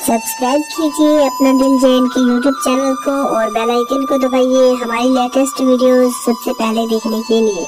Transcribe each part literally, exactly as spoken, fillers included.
Subscribe कीजिए अपना दिल जैन के यूट्यूब चैनल को और बेल आइकन को दबाइए हमारी लेटेस्ट वीडियोस सबसे पहले देखने के लिए।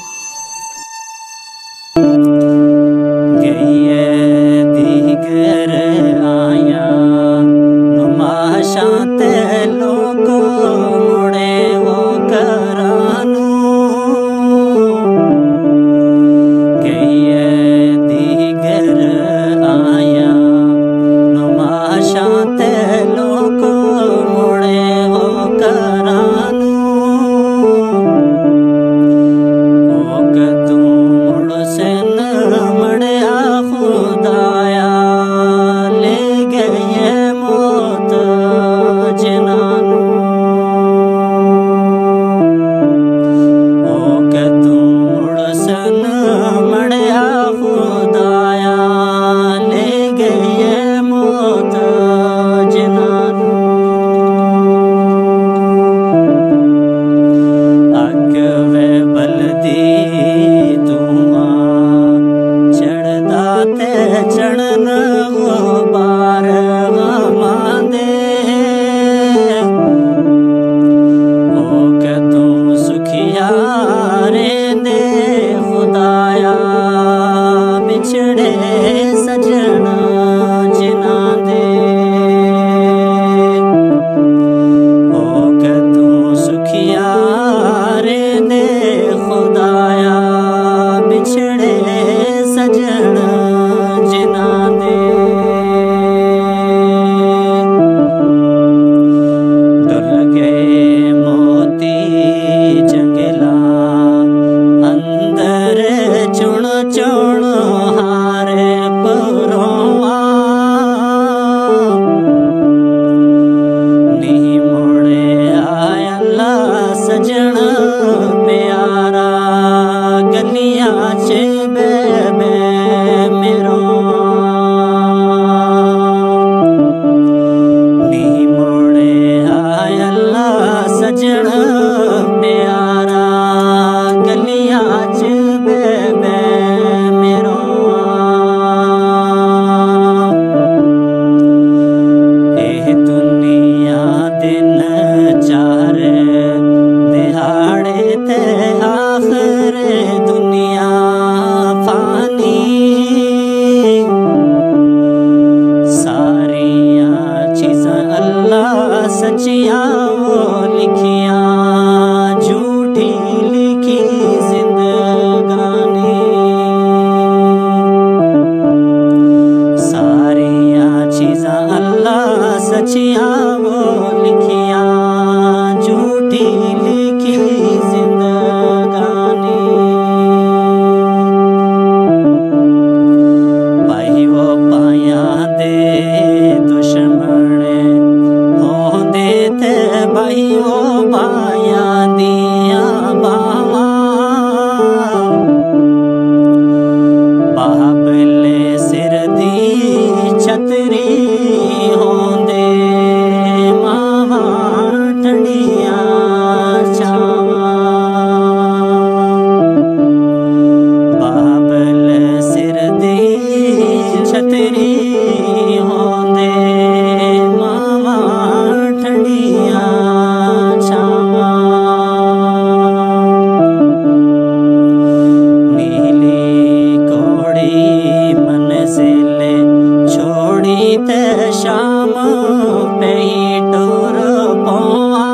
सचियां वो लिखियां झूठी लिखी जिंदगानी, सारियां चीज़ां अल्लाह सचियां वो लिखियां झूठी लिखी जिंदगानी। भाई वो पाया दे भाई वो पाया दिया बावा बाबले सिर दी छतरी होंदे मावा ठंडिया छावा, बाबले सिर दी छतरी होंदे मावा ठंडिया शाम पे टोर पौआ